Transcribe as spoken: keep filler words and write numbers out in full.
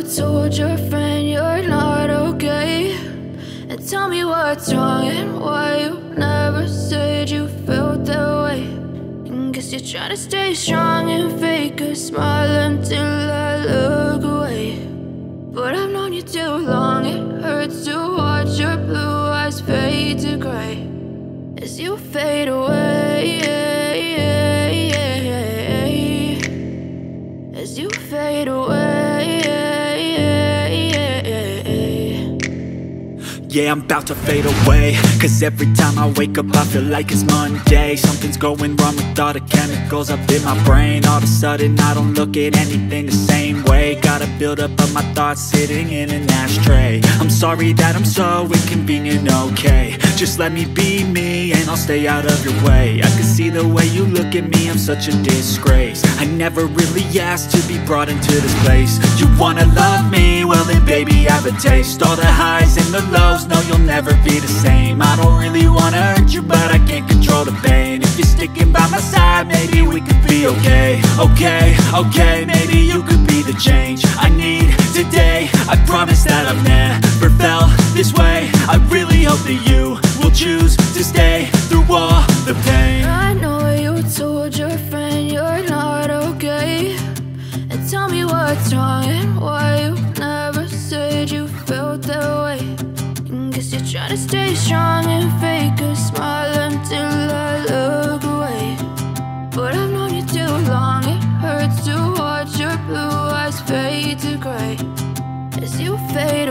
told your friend you're not okay, and tell me what's wrong and why you never said you felt that way. And guess you're trying to stay strong and fake a smile until I look away. But I've known you too long, it hurts to watch your blue eyes fade to gray as you fade away, as you fade away. Yeah, I'm about to fade away, cause every time I wake up I feel like it's Monday. Something's going wrong with all the chemicals up in my brain. All of a sudden I don't look at anything the same way. Gotta build up of my thoughts sitting in an ashtray. I'm sorry that I'm so inconvenient, okay. Just let me be me and I'll stay out of your way. I can see the way you look at me, I'm such a disgrace. I never really asked to be brought into this place. You wanna love me? Well then baby, have a taste. All the highs and the lows, no, you'll never be the same. I don't really wanna hurt you, but I can't control the pain. If you're sticking by my side, maybe we could be okay. Okay, okay, maybe you could be the change I need today. I promise that I've never felt this way. I really hope that you will choose to stay through all the pain. I know you told your friend you're not okay, and tell me what's wrong and why you never said you felt that way. Guess you're trying to stay strong and fake a smile until I look away. But I've known you too long, it hurts to watch your blue eyes fade to gray as you fade